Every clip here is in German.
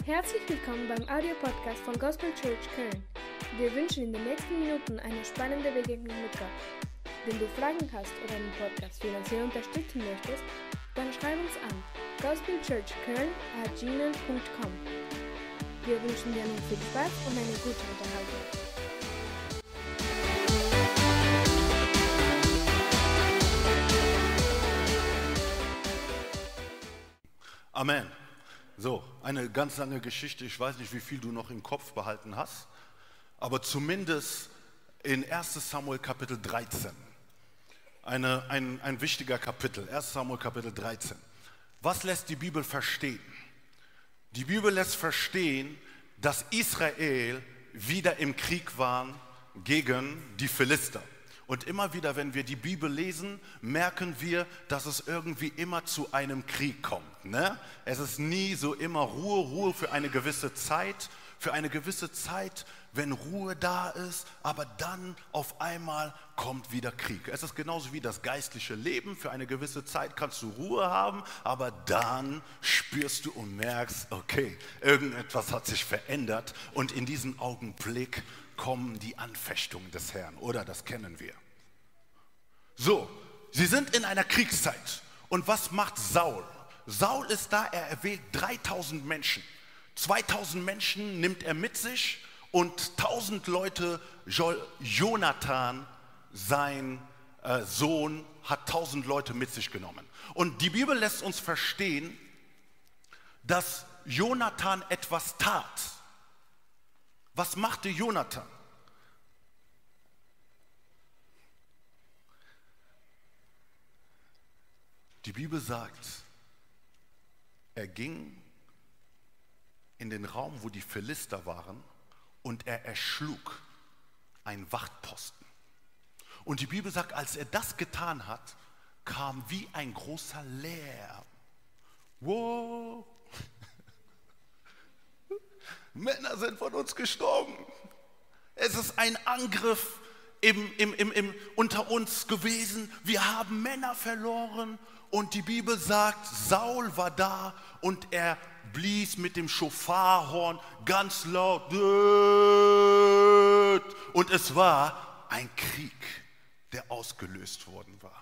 Herzlich willkommen beim Audiopodcast von Gospel Church Köln. Wir wünschen in den nächsten Minuten eine spannende Begegnung mit Gott. Wenn du Fragen hast oder den Podcast finanziell unterstützen möchtest, dann schreib uns an gospelchurchköln@gmail.com. Wir wünschen dir nun viel Spaß und eine gute Unterhaltung. Amen. So, eine ganz lange Geschichte. Ich weiß nicht, wie viel du noch im Kopf behalten hast, aber zumindest in 1. Samuel Kapitel 13. Ein wichtiger Kapitel, 1. Samuel Kapitel 13. Was lässt die Bibel verstehen? Die Bibel lässt verstehen, dass Israel wieder im Krieg war gegen die Philister. Und immer wieder, wenn wir die Bibel lesen, merken wir, dass es irgendwie immer zu einem Krieg kommt. Ne? Es ist nie so immer Ruhe für eine gewisse Zeit. Für eine gewisse Zeit, wenn Ruhe da ist, aber dann auf einmal kommt wieder Krieg. Es ist genauso wie das geistliche Leben. Für eine gewisse Zeit kannst du Ruhe haben, aber dann spürst du und merkst, okay, irgendetwas hat sich verändert und in diesem Augenblick kommen die Anfechtungen des Herrn, oder? Das kennen wir. So, sie sind in einer Kriegszeit. Und was macht Saul? Saul ist da, er erwählt 3000 Menschen. 2000 Menschen nimmt er mit sich und 1000 Leute, Jonathan, sein Sohn, hat 1000 Leute mit sich genommen. Und die Bibel lässt uns verstehen, dass Jonathan etwas tat. Was machte Jonathan? Die Bibel sagt, er ging in den Raum, wo die Philister waren, und er erschlug einen Wachtposten. Und die Bibel sagt, als er das getan hat, kam wie ein großer Lärm. Wow! Männer sind von uns gestorben. Es ist ein Angriff unter uns gewesen. Wir haben Männer verloren. Und die Bibel sagt, Saul war da und er blies mit dem Schofarhorn ganz laut. Und es war ein Krieg, der ausgelöst worden war.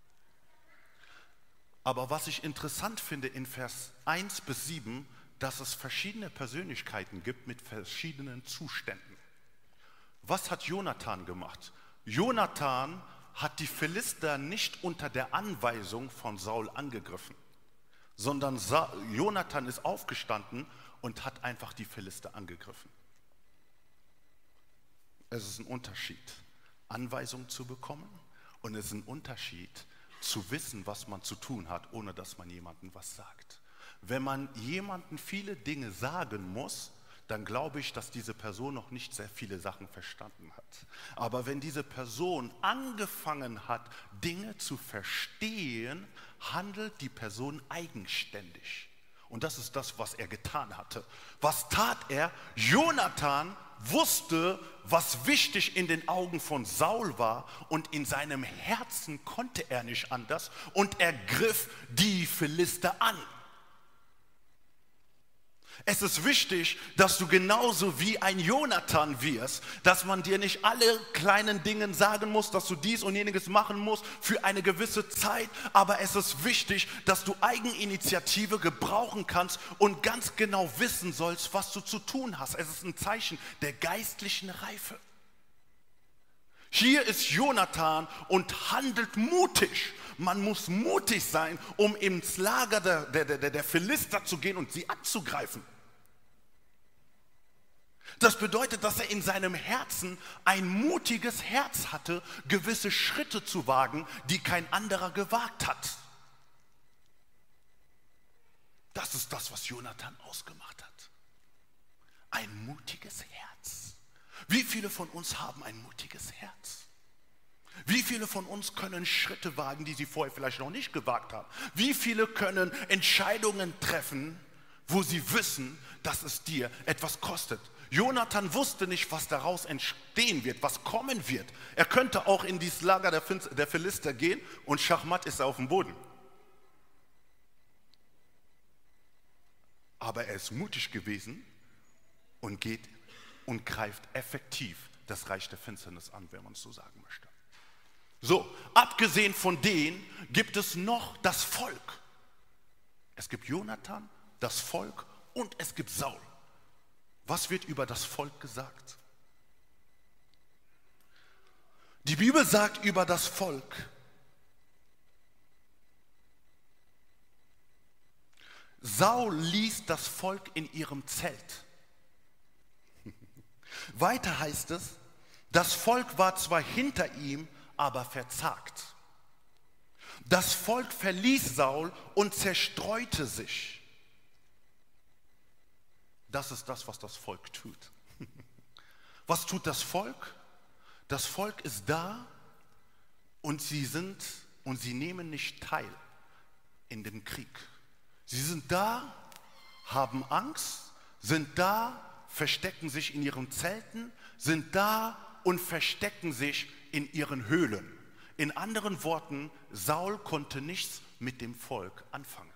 Aber was ich interessant finde in Vers 1 bis 7, dass es verschiedene Persönlichkeiten gibt mit verschiedenen Zuständen. Was hat Jonathan gemacht? Jonathan hat die Philister nicht unter der Anweisung von Saul angegriffen, sondern Jonathan ist aufgestanden und hat einfach die Philister angegriffen. Es ist ein Unterschied, Anweisung zu bekommen, und es ist ein Unterschied, zu wissen, was man zu tun hat, ohne dass man jemandem was sagt. Wenn man jemandem viele Dinge sagen muss, dann glaube ich, dass diese Person noch nicht sehr viele Sachen verstanden hat. Aber wenn diese Person angefangen hat, Dinge zu verstehen, handelt die Person eigenständig. Und das ist das, was er getan hatte. Was tat er? Jonathan wusste, was wichtig in den Augen von Saul war, und in seinem Herzen konnte er nicht anders, und er griff die Philister an. Es ist wichtig, dass du genauso wie ein Jonathan wirst, dass man dir nicht alle kleinen Dinge sagen muss, dass du dies und jeniges machen musst für eine gewisse Zeit, aber es ist wichtig, dass du Eigeninitiative gebrauchen kannst und ganz genau wissen sollst, was du zu tun hast. Es ist ein Zeichen der geistlichen Reife. Hier ist Jonathan und handelt mutig. Man muss mutig sein, um ins Lager der Philister zu gehen und sie anzugreifen. Das bedeutet, dass er in seinem Herzen ein mutiges Herz hatte, gewisse Schritte zu wagen, die kein anderer gewagt hat. Das ist das, was Jonathan ausgemacht hat. Ein mutiges Herz. Wie viele von uns haben ein mutiges Herz? Wie viele von uns können Schritte wagen, die sie vorher vielleicht noch nicht gewagt haben? Wie viele können Entscheidungen treffen, wo sie wissen, dass es dir etwas kostet? Jonathan wusste nicht, was daraus entstehen wird, was kommen wird. Er könnte auch in dieses Lager der Philister gehen und schachmatt ist er auf dem Boden. aber er ist mutig gewesen und geht und greift effektiv das Reich der Finsternis an, wenn man es so sagen möchte. So, abgesehen von denen gibt es noch das Volk. Es gibt Jonathan, das Volk und es gibt Saul. Was wird über das Volk gesagt? Die Bibel sagt über das Volk: Saul ließ das Volk in ihrem Zelt. Weiter heißt es, das Volk war zwar hinter ihm, aber verzagt. Das Volk verließ Saul und zerstreute sich. Das ist das, was das Volk tut. Was tut das Volk? Das Volk ist da und sie nehmen nicht teil in dem Krieg. Sie sind da, haben Angst, sind da, verstecken sich in ihren Zelten, sind da und verstecken sich in ihren Höhlen. In anderen Worten, Saul konnte nichts mit dem Volk anfangen.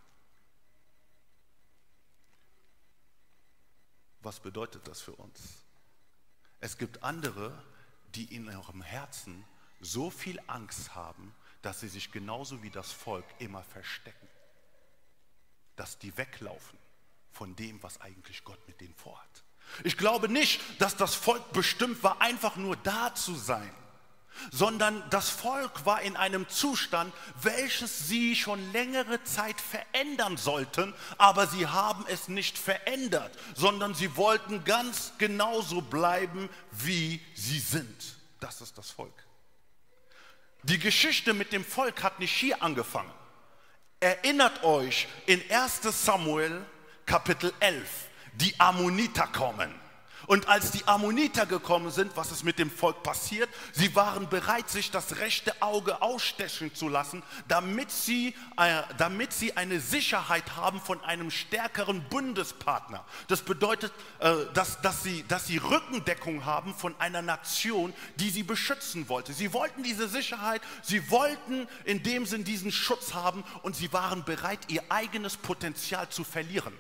Was bedeutet das für uns? Es gibt andere, die in ihrem Herzen so viel Angst haben, dass sie sich genauso wie das Volk immer verstecken. Dass die weglaufen von dem, was eigentlich Gott mit denen vorhat. Ich glaube nicht, dass das Volk bestimmt war, einfach nur da zu sein, sondern das Volk war in einem Zustand, welches sie schon längere Zeit verändern sollten, aber sie haben es nicht verändert, sondern sie wollten ganz genauso bleiben, wie sie sind. Das ist das Volk. Die Geschichte mit dem Volk hat nicht hier angefangen. Erinnert euch in 1. Samuel Kapitel 11, die Ammoniter kommen. Und als die Ammoniter gekommen sind, was ist mit dem Volk passiert? Sie waren bereit, sich das rechte Auge ausstechen zu lassen, damit sie eine Sicherheit haben von einem stärkeren Bundespartner. Das bedeutet, dass sie Rückendeckung haben von einer Nation, die sie beschützen wollte. Sie wollten diese Sicherheit, sie wollten in dem Sinn diesen Schutz haben und sie waren bereit, ihr eigenes Potenzial zu verlieren.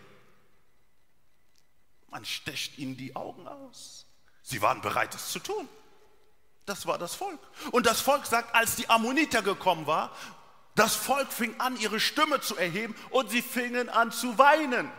Man stecht ihnen die Augen aus. Sie waren bereit, es zu tun. Das war das Volk. Und das Volk sagt, als die Ammoniter gekommen war, das Volk fing an, ihre Stimme zu erheben und sie fingen an zu weinen.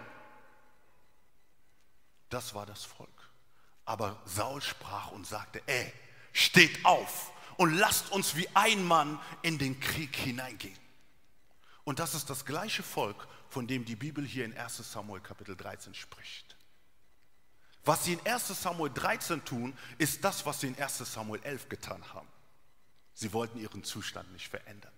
Das war das Volk. Aber Saul sprach und sagte, steht auf und lasst uns wie ein Mann in den Krieg hineingehen. Und das ist das gleiche Volk, von dem die Bibel hier in 1. Samuel Kapitel 13 spricht. Was sie in 1. Samuel 13 tun, ist das, was sie in 1. Samuel 11 getan haben. Sie wollten ihren Zustand nicht verändern.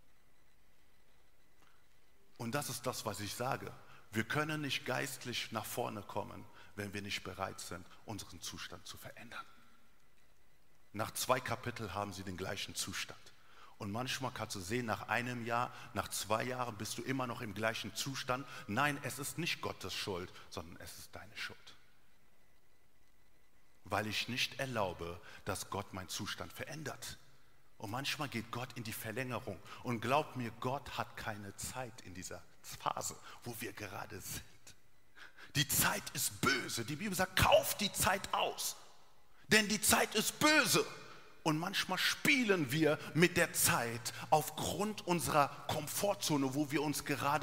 Und das ist das, was ich sage. Wir können nicht geistlich nach vorne kommen, wenn wir nicht bereit sind, unseren Zustand zu verändern. Nach 2 Kapiteln haben sie den gleichen Zustand. Und manchmal kannst du sehen, nach einem Jahr, nach 2 Jahren bist du immer noch im gleichen Zustand. Nein, es ist nicht Gottes Schuld, sondern es ist deine Schuld. Weil ich nicht erlaube, dass Gott meinen Zustand verändert. Und manchmal geht Gott in die Verlängerung. Und glaubt mir, Gott hat keine Zeit in dieser Phase, wo wir gerade sind. Die Zeit ist böse. Die Bibel sagt, kauft die Zeit aus. Denn die Zeit ist böse. Und manchmal spielen wir mit der Zeit aufgrund unserer Komfortzone, wo wir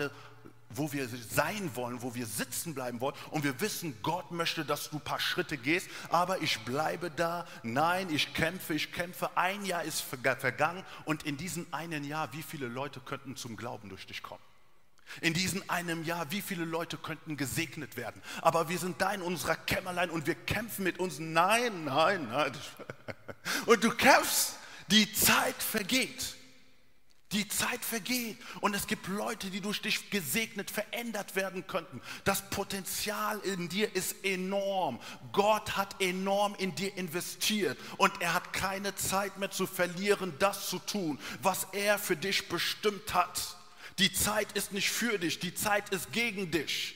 sein wollen, wo wir sitzen bleiben wollen und wir wissen, Gott möchte, dass du ein paar Schritte gehst, aber ich bleibe da, nein, ich kämpfe, 1 Jahr ist vergangen und in diesem einen Jahr, wie viele Leute könnten zum Glauben durch dich kommen? In diesem einem Jahr, wie viele Leute könnten gesegnet werden? Aber wir sind da in unserer Kämmerlein und wir kämpfen mit uns, nein. Und du kämpfst, die Zeit vergeht. Die Zeit vergeht und es gibt Leute, die durch dich gesegnet, verändert werden könnten. Das Potenzial in dir ist enorm. Gott hat enorm in dir investiert und er hat keine Zeit mehr zu verlieren, das zu tun, was er für dich bestimmt hat. Die Zeit ist nicht für dich, die Zeit ist gegen dich.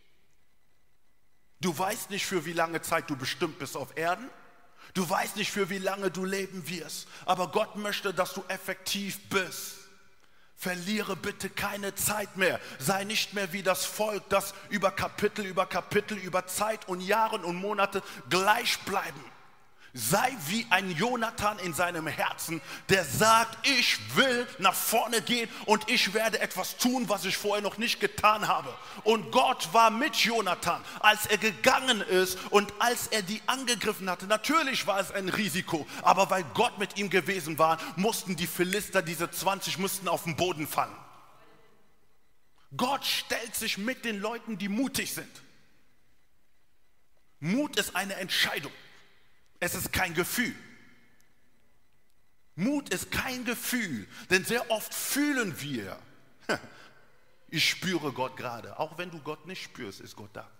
Du weißt nicht, für wie lange Zeit du bestimmt bist auf Erden. Du weißt nicht, für wie lange du leben wirst. Aber Gott möchte, dass du effektiv bist. Verliere bitte keine Zeit mehr. Sei nicht mehr wie das Volk, das über Kapitel, über Zeit und Jahre und Monate gleich bleiben. Sei wie ein Jonathan in seinem Herzen, der sagt, ich will nach vorne gehen und ich werde etwas tun, was ich vorher noch nicht getan habe. Und Gott war mit Jonathan, als er gegangen ist und als er die angegriffen hatte. Natürlich war es ein Risiko, aber weil Gott mit ihm gewesen war, mussten die Philister, diese 20, mussten auf den Boden fallen. Gott stellt sich mit den Leuten, die mutig sind. Mut ist eine Entscheidung. Es ist kein Gefühl. Mut ist kein Gefühl, denn sehr oft fühlen wir, ich spüre Gott gerade. Auch wenn du Gott nicht spürst, ist Gott da.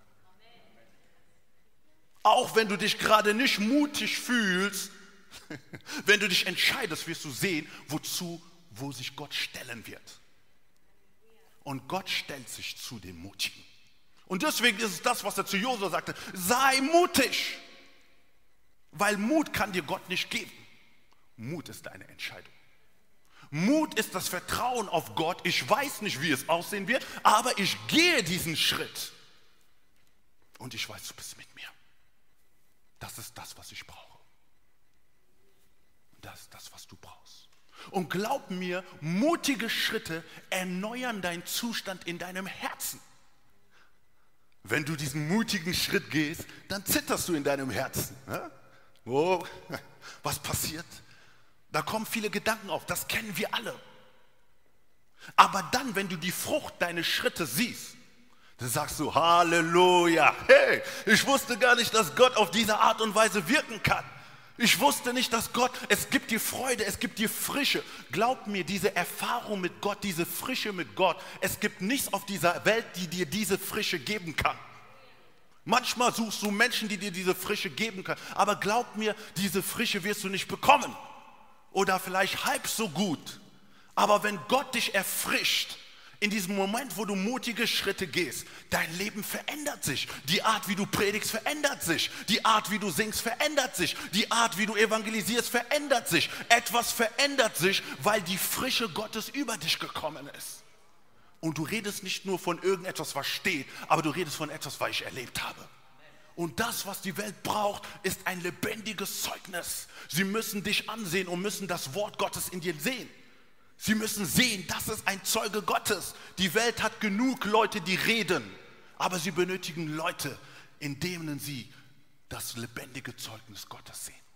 Auch wenn du dich gerade nicht mutig fühlst, wenn du dich entscheidest, wirst du sehen, wo sich Gott stellen wird. Und Gott stellt sich zu den Mutigen. Und deswegen ist es das, was er zu Josua sagte, sei mutig. Weil Mut kann dir Gott nicht geben. Mut ist deine Entscheidung. Mut ist das Vertrauen auf Gott. Ich weiß nicht, wie es aussehen wird, aber ich gehe diesen Schritt. Und ich weiß, du bist mit mir. Das ist das, was ich brauche. Das ist das, was du brauchst. Und glaub mir, mutige Schritte erneuern deinen Zustand in deinem Herzen. Wenn du diesen mutigen Schritt gehst, dann zitterst du in deinem Herzen. Ne? Oh, was passiert? Da kommen viele Gedanken auf, das kennen wir alle. Aber dann, wenn du die Frucht deiner Schritte siehst, dann sagst du, Halleluja, hey, ich wusste gar nicht, dass Gott auf diese Art und Weise wirken kann. Ich wusste nicht, dass Gott, es gibt dir Freude, es gibt dir Frische. Glaub mir, diese Erfahrung mit Gott, diese Frische mit Gott, es gibt nichts auf dieser Welt, die dir diese Frische geben kann. Manchmal suchst du Menschen, die dir diese Frische geben können. Aber glaub mir, diese Frische wirst du nicht bekommen. Oder vielleicht halb so gut. Aber wenn Gott dich erfrischt, in diesem Moment, wo du mutige Schritte gehst, dein Leben verändert sich. Die Art, wie du predigst, verändert sich. Die Art, wie du singst, verändert sich. Die Art, wie du evangelisierst, verändert sich. Etwas verändert sich, weil die Frische Gottes über dich gekommen ist. Und du redest nicht nur von irgendetwas, was steht, aber du redest von etwas, was ich erlebt habe. Und das, was die Welt braucht, ist ein lebendiges Zeugnis. Sie müssen dich ansehen und müssen das Wort Gottes in dir sehen. Sie müssen sehen, das ist ein Zeuge Gottes. Die Welt hat genug Leute, die reden, aber sie benötigen Leute, in denen sie das lebendige Zeugnis Gottes sehen.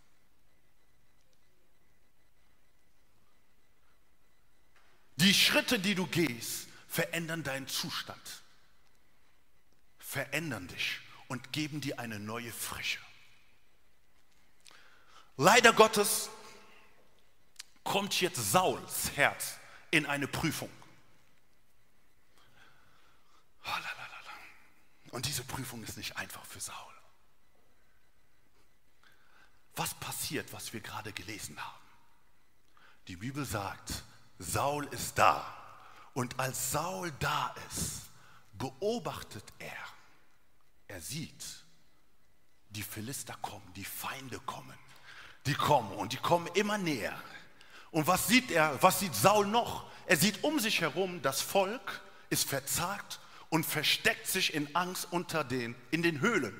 Die Schritte, die du gehst, verändern deinen Zustand, verändern dich und geben dir eine neue Frische. Leider Gottes kommt jetzt Sauls Herz in eine Prüfung. Und diese Prüfung ist nicht einfach für Saul. Was passiert, was wir gerade gelesen haben? Die Bibel sagt, Saul ist da. Und als Saul da ist, beobachtet er. Er sieht, die Philister kommen, die Feinde kommen. Die kommen und die kommen immer näher. Und was sieht er? Was sieht Saul noch? Er sieht um sich herum, das Volk ist verzagt und versteckt sich in Angst in den Höhlen.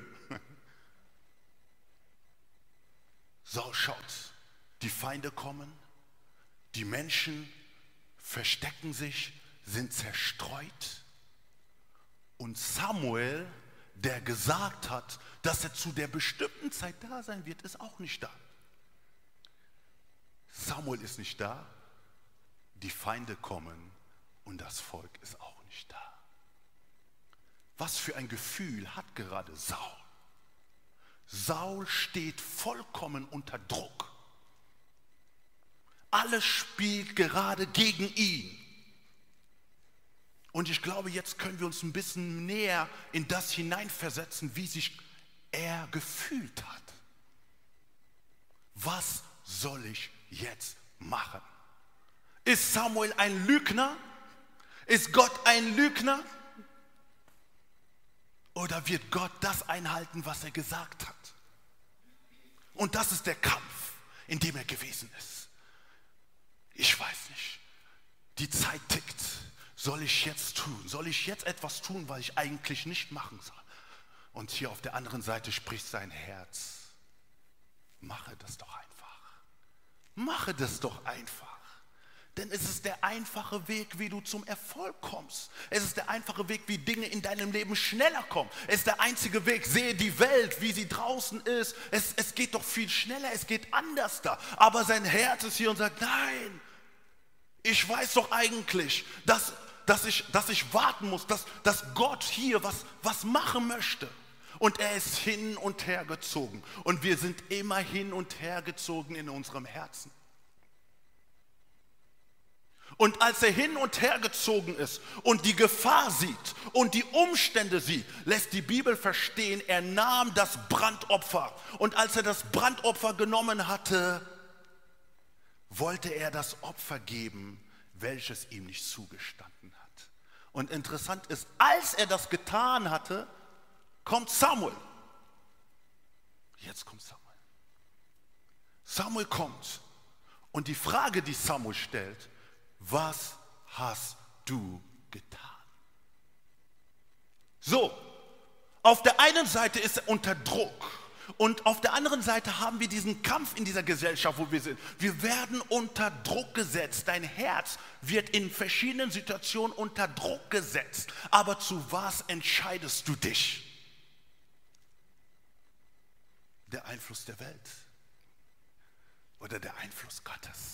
Saul schaut, die Feinde kommen, die Menschen verstecken sich, sind zerstreut. Und Samuel, der gesagt hat, dass er zu der bestimmten Zeit da sein wird, ist auch nicht da. Samuel ist nicht da, die Feinde kommen und das Volk ist auch nicht da. Was für ein Gefühl hat gerade Saul? Saul steht vollkommen unter Druck. Alles spielt gerade gegen ihn. Und ich glaube, jetzt können wir uns ein bisschen näher in das hineinversetzen, wie sich er gefühlt hat. Was soll ich jetzt machen? Ist Samuel ein Lügner? Ist Gott ein Lügner? Oder wird Gott das einhalten, was er gesagt hat? Und das ist der Kampf, in dem er gewesen ist. Ich weiß nicht. die Zeit tickt. Soll ich jetzt tun? Soll ich jetzt etwas tun, was ich eigentlich nicht machen soll? Und hier auf der anderen Seite spricht sein Herz. Mache das doch einfach. Mache das doch einfach. Denn es ist der einfache Weg, wie du zum Erfolg kommst. Es ist der einfache Weg, wie Dinge in deinem Leben schneller kommen. Es ist der einzige Weg. Sehe die Welt, wie sie draußen ist. Es geht doch viel schneller, es geht anders da. Aber sein Herz ist hier und sagt, nein, ich weiß doch eigentlich, dass ich warten muss, dass Gott hier was machen möchte. Und er ist hin und her gezogen. Und wir sind immer hin und her gezogen in unserem Herzen. Und als er hin und her gezogen ist und die Gefahr sieht und die Umstände sieht, lässt die Bibel verstehen, er nahm das Brandopfer. Und als er das Brandopfer genommen hatte, wollte er das Opfer geben, welches ihm nicht zugestanden hat. Und interessant ist, als er das getan hatte, kommt Samuel. Jetzt kommt Samuel. Samuel kommt. Und die Frage, die Samuel stellt, was hast du getan? So, auf der einen Seite ist er unter Druck und auf der anderen Seite haben wir diesen Kampf in dieser Gesellschaft, wo wir sind. Wir werden unter Druck gesetzt. Dein Herz wird in verschiedenen Situationen unter Druck gesetzt. Aber zu was entscheidest du dich? Der Einfluss der Welt oder der Einfluss Gottes?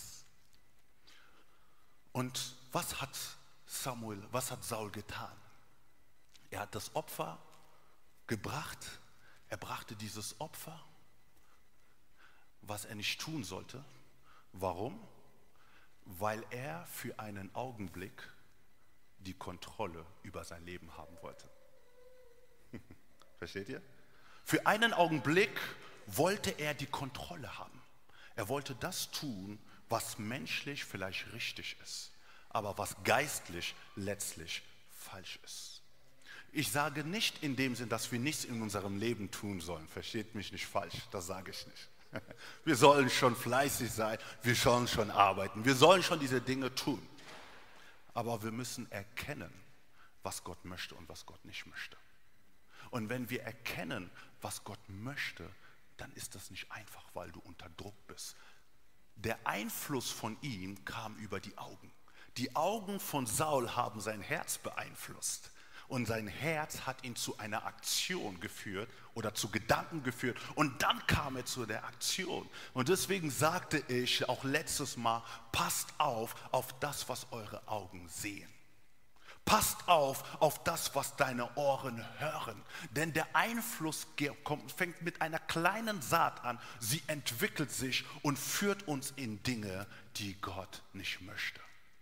Und was hat Saul getan? Er hat das Opfer gebracht. Er brachte dieses Opfer, was er nicht tun sollte. Warum? Weil er für einen Augenblick die Kontrolle über sein Leben haben wollte. Versteht ihr? Für einen Augenblick wollte er die Kontrolle haben. Er wollte das tun, was menschlich vielleicht richtig ist, aber was geistlich letztlich falsch ist. Ich sage nicht in dem Sinn, dass wir nichts in unserem Leben tun sollen. Versteht mich nicht falsch, das sage ich nicht. Wir sollen schon fleißig sein, wir sollen schon arbeiten, wir sollen schon diese Dinge tun. Aber wir müssen erkennen, was Gott möchte und was Gott nicht möchte. Und wenn wir erkennen, was Gott möchte, dann ist das nicht einfach, weil du unter Druck bist. Der Einfluss von ihm kam über die Augen. Die Augen von Saul haben sein Herz beeinflusst. Und sein Herz hat ihn zu einer Aktion geführt oder zu Gedanken geführt. Und dann kam er zu der Aktion. Und deswegen sagte ich auch letztes Mal, passt auf das, was eure Augen sehen. Passt auf das, was deine Ohren hören. Denn der Einfluss fängt mit einer kleinen Saat an. Sie entwickelt sich und führt uns in Dinge, die Gott nicht möchte.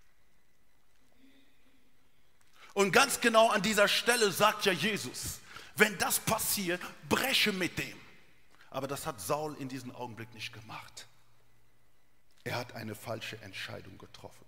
Und ganz genau an dieser Stelle sagt ja Jesus, wenn das passiert, breche mit dem. Aber das hat Saul in diesem Augenblick nicht gemacht. Er hat eine falsche Entscheidung getroffen.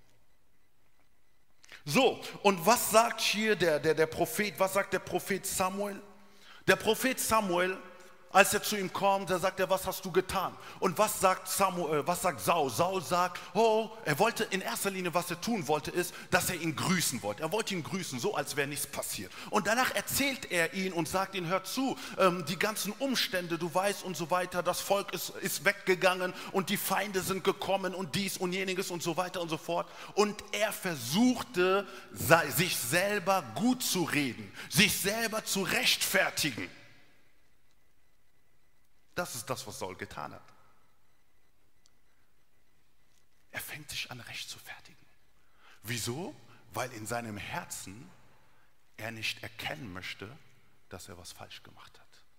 So, und was sagt hier der Prophet, was sagt der Prophet Samuel? Der Prophet Samuel, als er zu ihm kommt, da sagt er, was hast du getan? Und was sagt Saul? Saul sagt, er wollte in erster Linie, was er tun wollte, ist, dass er ihn grüßen wollte. Er wollte ihn grüßen, so als wäre nichts passiert. Und danach erzählt er ihn und sagt ihm, hör zu, die ganzen Umstände, du weißt und so weiter, das Volk ist weggegangen und die Feinde sind gekommen und dies und jeniges und so weiter und so fort. Und er versuchte, sich selber gut zu reden, sich selber zu rechtfertigen. Das ist das, was Saul getan hat. Er fängt sich an, recht zu fertigen. Wieso? Weil in seinem Herzen er nicht erkennen möchte, dass er was falsch gemacht hat.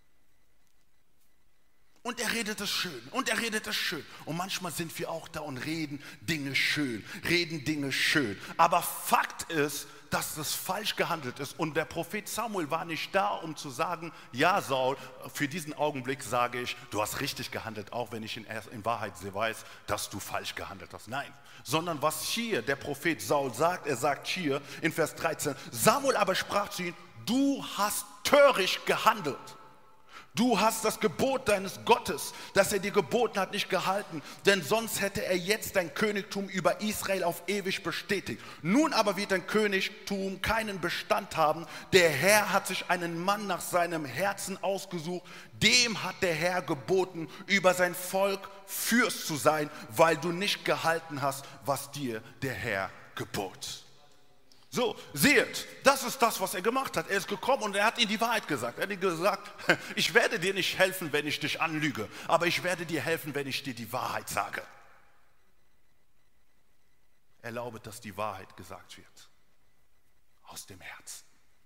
Und er redet es schön, und er redet es schön. Und manchmal sind wir auch da und reden Dinge schön. Aber Fakt ist, dass das falsch gehandelt ist. Und der Prophet Samuel war nicht da, um zu sagen, ja Saul, für diesen Augenblick sage ich, du hast richtig gehandelt, auch wenn ich in Wahrheit weiß, dass du falsch gehandelt hast. Nein, sondern was hier der Prophet Saul sagt, er sagt hier in Vers 13, Samuel aber sprach zu ihm, du hast töricht gehandelt. Du hast das Gebot deines Gottes, das er dir geboten hat, nicht gehalten, denn sonst hätte er jetzt dein Königtum über Israel auf ewig bestätigt. Nun aber wird dein Königtum keinen Bestand haben. Der Herr hat sich einen Mann nach seinem Herzen ausgesucht, dem hat der Herr geboten, über sein Volk Fürst zu sein, weil du nicht gehalten hast, was dir der Herr gebot. So, seht, das ist das, was er gemacht hat. Er ist gekommen und er hat ihnen die Wahrheit gesagt. Er hat ihnen gesagt, ich werde dir nicht helfen, wenn ich dich anlüge, aber ich werde dir helfen, wenn ich dir die Wahrheit sage. Erlaube, dass die Wahrheit gesagt wird. Aus dem Herzen.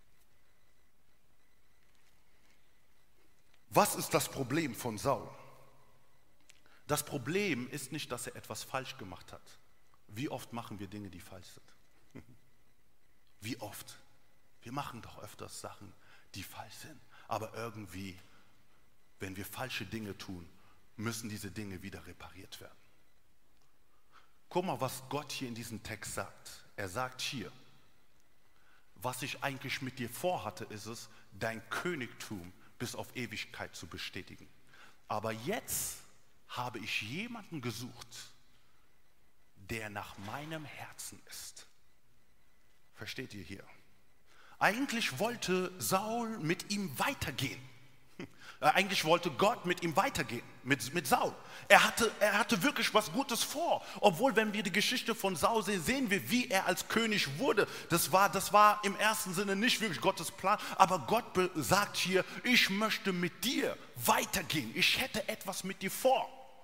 Was ist das Problem von Saul? Das Problem ist nicht, dass er etwas falsch gemacht hat. Wie oft machen wir Dinge, die falsch sind? Wie oft? Wir machen doch öfters Sachen, die falsch sind. Aber irgendwie, wenn wir falsche Dinge tun, müssen diese Dinge wieder repariert werden. Guck mal, was Gott hier in diesem Text sagt. Er sagt hier, was ich eigentlich mit dir vorhatte, ist es, dein Königtum bis auf Ewigkeit zu bestätigen. Aber jetzt habe ich jemanden gesucht, der nach meinem Herzen ist. Versteht ihr hier? Eigentlich wollte Saul mit ihm weitergehen. Eigentlich wollte Gott mit ihm weitergehen, mit Saul. Er hatte wirklich was Gutes vor. Obwohl, wenn wir die Geschichte von Saul sehen, sehen wir, wie er als König wurde. Das war im ersten Sinne nicht wirklich Gottes Plan. Aber Gott sagt hier, ich möchte mit dir weitergehen. Ich hätte etwas mit dir vor.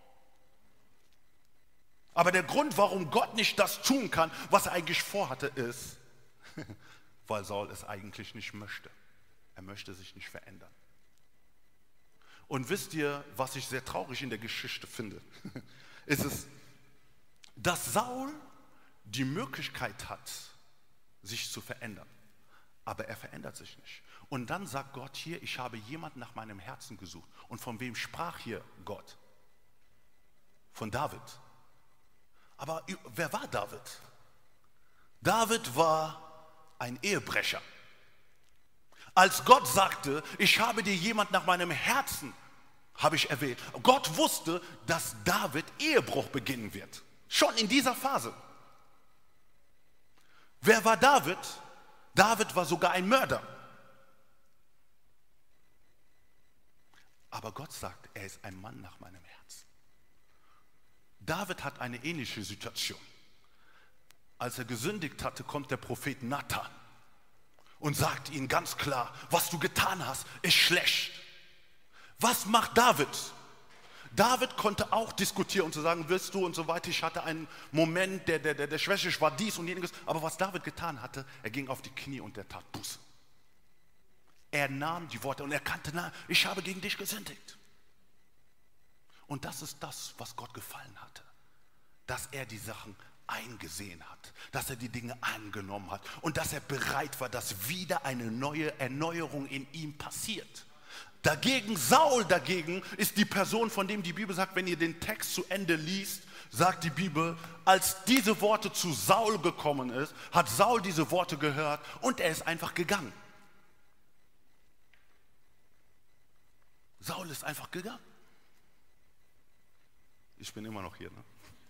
Aber der Grund, warum Gott nicht das tun kann, was er eigentlich vorhatte, ist, weil Saul es eigentlich nicht möchte. Er möchte sich nicht verändern. Und wisst ihr, was ich sehr traurig in der Geschichte finde? Ist es, dass Saul die Möglichkeit hat, sich zu verändern. Aber er verändert sich nicht. Und dann sagt Gott hier, ich habe jemanden nach meinem Herzen gesucht. Und von wem sprach hier Gott? Von David. Aber wer war David? David war ein Ehebrecher. Als Gott sagte, ich habe dir jemand nach meinem Herzen, habe ich erwählt. Gott wusste, dass David Ehebruch beginnen wird. Schon in dieser Phase. Wer war David? David war sogar ein Mörder. Aber Gott sagt, er ist ein Mann nach meinem Herzen. David hat eine ähnliche Situation. Als er gesündigt hatte, kommt der Prophet Nathan und sagt ihnen ganz klar, was du getan hast, ist schlecht. Was macht David? David konnte auch diskutieren und zu sagen, willst du und so weiter. Ich hatte einen Moment, der Schwäche, ich war dies und jenes. Aber was David getan hatte, er ging auf die Knie und er tat Buße. Er nahm die Worte und er kannte, na, ich habe gegen dich gesündigt. Und das ist das, was Gott gefallen hatte. Dass er die Sachen eingesehen hat, dass er die Dinge angenommen hat und dass er bereit war, dass wieder eine neue Erneuerung in ihm passiert. Dagegen, Saul dagegen, ist die Person, von dem die Bibel sagt, wenn ihr den Text zu Ende liest, sagt die Bibel, als diese Worte zu Saul gekommen ist, hat Saul diese Worte gehört und er ist einfach gegangen. Saul ist einfach gegangen. Ich bin immer noch hier, ne?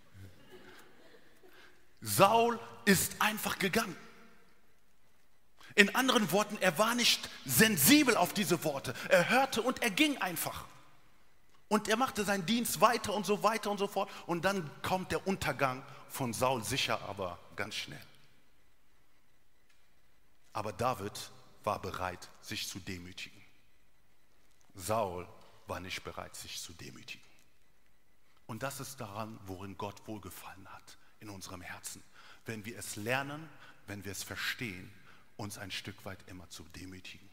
Saul ist einfach gegangen. In anderen Worten, er war nicht sensibel auf diese Worte. Er hörte und er ging einfach. Und er machte seinen Dienst weiter und so weiter und so fort. Und dann kommt der Untergang von Saul, sicher, aber ganz schnell. Aber David war bereit, sich zu demütigen. Saul war nicht bereit, sich zu demütigen. Und das ist daran, worin Gott wohlgefallen hat. In unserem Herzen, wenn wir es lernen, wenn wir es verstehen, uns ein Stück weit immer zu demütigen.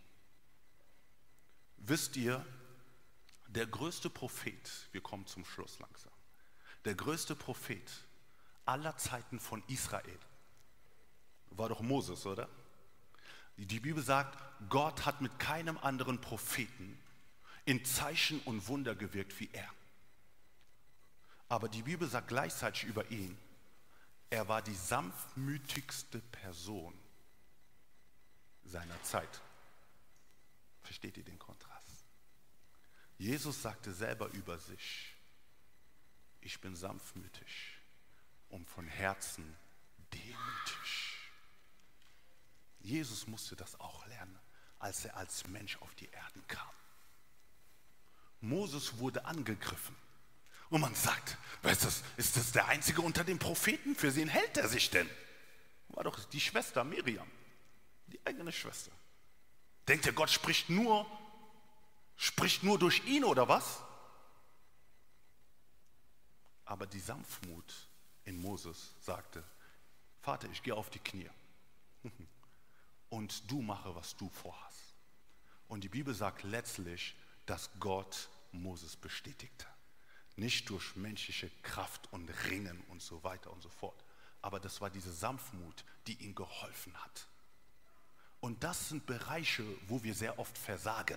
Wisst ihr, der größte Prophet, wir kommen zum Schluss langsam, der größte Prophet aller Zeiten von Israel war doch Moses, oder? Die Bibel sagt, Gott hat mit keinem anderen Propheten in Zeichen und Wunder gewirkt wie er. Aber die Bibel sagt gleichzeitig über ihn, er war die sanftmütigste Person seiner Zeit. Versteht ihr den Kontrast? Jesus sagte selber über sich, ich bin sanftmütig und von Herzen demütig. Jesus musste das auch lernen, als er als Mensch auf die Erden kam. Moses wurde angegriffen. Und man sagt, ist das der Einzige unter den Propheten? Für wen hält er sich denn? War doch die Schwester Miriam, die eigene Schwester. Denkt ihr, Gott spricht nur durch ihn oder was? Aber die Sanftmut in Moses sagte, Vater, ich gehe auf die Knie und du mache, was du vorhast. Und die Bibel sagt letztlich, dass Gott Moses bestätigte. Nicht durch menschliche Kraft und Ringen und so weiter und so fort. Aber das war diese Sanftmut, die ihm geholfen hat. Und das sind Bereiche, wo wir sehr oft versagen.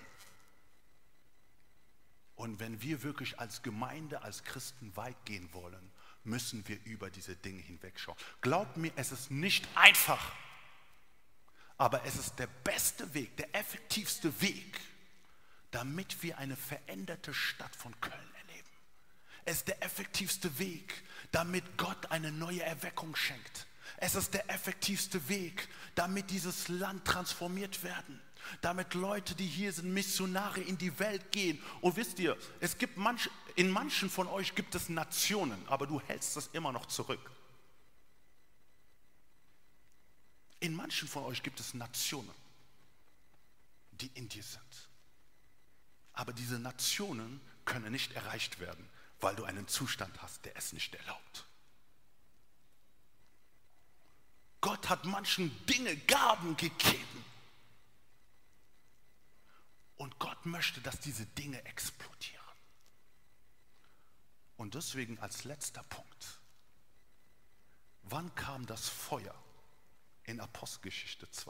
Und wenn wir wirklich als Gemeinde, als Christen weit gehen wollen, müssen wir über diese Dinge hinwegschauen. Glaubt mir, es ist nicht einfach, aber es ist der beste Weg, der effektivste Weg, damit wir eine veränderte Stadt von Köln erleben. Es ist der effektivste Weg, damit Gott eine neue Erweckung schenkt. Es ist der effektivste Weg, damit dieses Land transformiert werden. Damit Leute, die hier sind, Missionare in die Welt gehen. Und wisst ihr, es gibt in manchen von euch gibt es Nationen, aber du hältst das immer noch zurück. In manchen von euch gibt es Nationen, die in dir sind. Aber diese Nationen können nicht erreicht werden, weil du einen Zustand hast, der es nicht erlaubt. Gott hat manchen Dinge, Gaben gegeben. Und Gott möchte, dass diese Dinge explodieren. Und deswegen als letzter Punkt, wann kam das Feuer in Apostelgeschichte 2?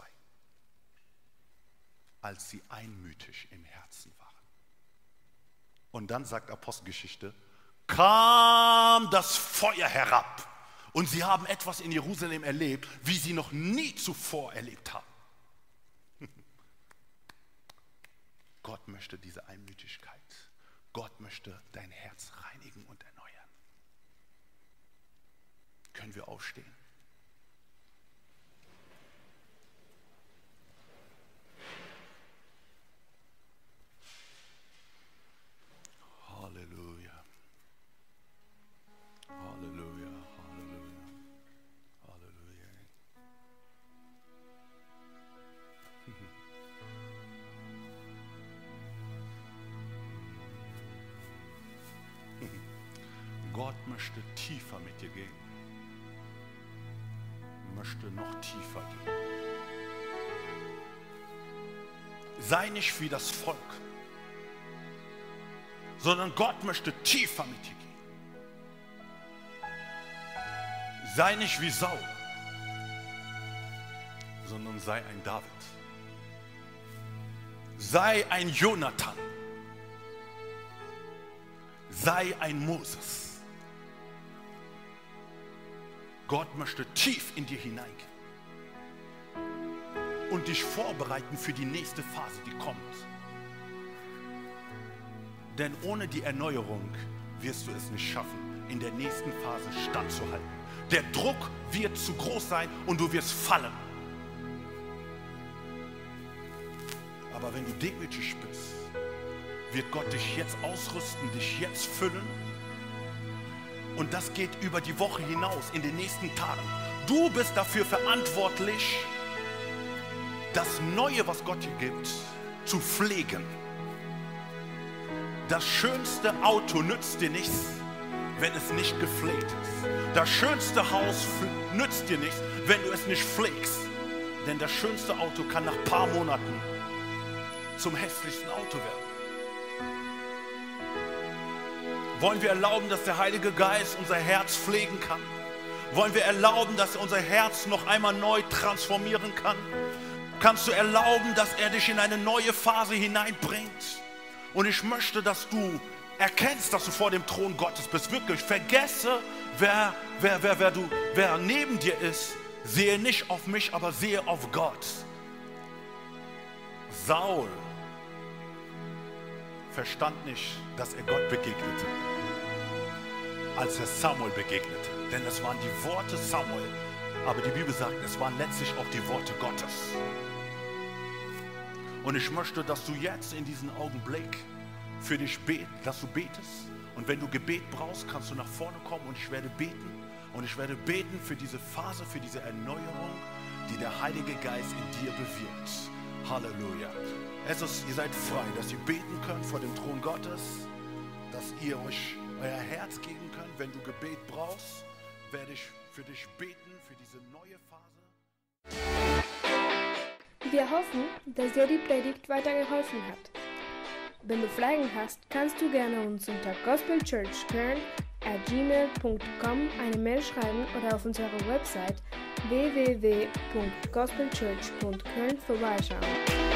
Als sie einmütig im Herzen waren. Und dann sagt Apostelgeschichte, kam das Feuer herab. Und sie haben etwas in Jerusalem erlebt, wie sie noch nie zuvor erlebt haben. Gott möchte diese Einmütigkeit. Gott möchte dein Herz reinigen und erneuern. Können wir aufstehen? Halleluja. Halleluja. Halleluja. Halleluja. Gott möchte tiefer mit dir gehen. Möchte noch tiefer gehen. Sei nicht wie das Volk, sondern Gott möchte tiefer mit dir gehen. Sei nicht wie Saul, sondern sei ein David. Sei ein Jonathan. Sei ein Moses. Gott möchte tief in dir hineingehen und dich vorbereiten für die nächste Phase, die kommt. Denn ohne die Erneuerung wirst du es nicht schaffen, in der nächsten Phase standzuhalten. Der Druck wird zu groß sein und du wirst fallen. Aber wenn du demütig bist, wird Gott dich jetzt ausrüsten, dich jetzt füllen. Und das geht über die Woche hinaus, in den nächsten Tagen. Du bist dafür verantwortlich, das Neue, was Gott dir gibt, zu pflegen. Das schönste Auto nützt dir nichts, wenn es nicht gepflegt ist. Das schönste Haus nützt dir nichts, wenn du es nicht pflegst. Denn das schönste Auto kann nach ein paar Monaten zum hässlichsten Auto werden. Wollen wir erlauben, dass der Heilige Geist unser Herz pflegen kann? Wollen wir erlauben, dass er unser Herz noch einmal neu transformieren kann? Kannst du erlauben, dass er dich in eine neue Phase hineinbringt? Und ich möchte, dass du erkennst, dass du vor dem Thron Gottes bist. Wirklich, vergesse, wer neben dir ist. Sehe nicht auf mich, aber sehe auf Gott. Saul verstand nicht, dass er Gott begegnete, als er Samuel begegnete. Denn es waren die Worte Samuel, aber die Bibel sagt, es waren letztlich auch die Worte Gottes. Und ich möchte, dass du jetzt in diesem Augenblick für dich betest, dass du betest. Und wenn du Gebet brauchst, kannst du nach vorne kommen und ich werde beten. Und ich werde beten für diese Phase, für diese Erneuerung, die der Heilige Geist in dir bewirkt. Halleluja. Ihr seid frei, dass ihr beten könnt vor dem Thron Gottes, dass ihr euch euer Herz geben könnt. Wenn du Gebet brauchst, werde ich für dich beten, für diese neue Phase. Wir hoffen, dass dir die Predigt weitergeholfen hat. Wenn du Fragen hast, kannst du gerne uns unter gospelchurchköln@gmail.com eine Mail schreiben oder auf unserer Website www.gospelchurch.köln vorbeischauen.